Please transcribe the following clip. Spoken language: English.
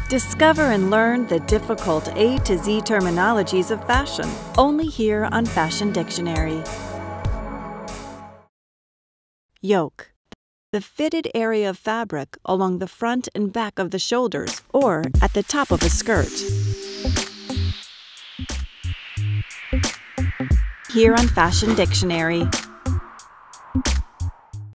Discover and learn the difficult A to Z terminologies of fashion, only here on Fashion Dictionary. Yoke. The fitted area of fabric along the front and back of the shoulders or at the top of a skirt. Here on Fashion Dictionary.